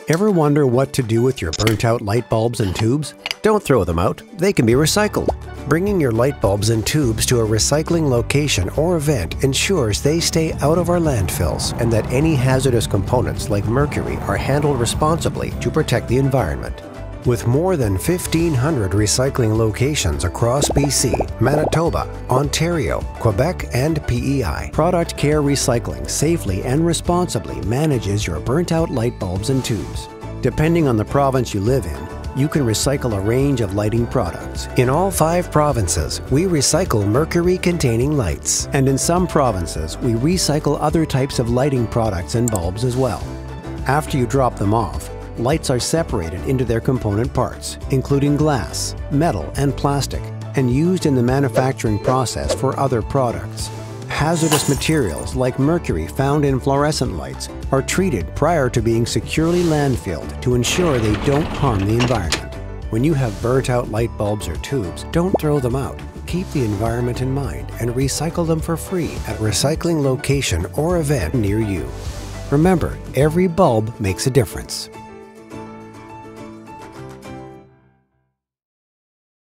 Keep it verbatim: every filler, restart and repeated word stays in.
Ever wonder what to do with your burnt-out light bulbs and tubes? Don't throw them out. They can be recycled. Bringing your light bulbs and tubes to a recycling location or event ensures they stay out of our landfills and that any hazardous components like mercury are handled responsibly to protect the environment. With more than fifteen hundred recycling locations across B C, Manitoba, Ontario, Quebec, and P E I, Product Care Recycling safely and responsibly manages your burnt-out light bulbs and tubes. Depending on the province you live in, you can recycle a range of lighting products. In all five provinces, we recycle mercury-containing lights, and in some provinces, we recycle other types of lighting products and bulbs as well. After you drop them off, lights are separated into their component parts, including glass, metal, and plastic, and used in the manufacturing process for other products. Hazardous materials like mercury found in fluorescent lights are treated prior to being securely landfilled to ensure they don't harm the environment. When you have burnt-out light bulbs or tubes, don't throw them out. Keep the environment in mind and recycle them for free at a recycling location or event near you. Remember, every bulb makes a difference.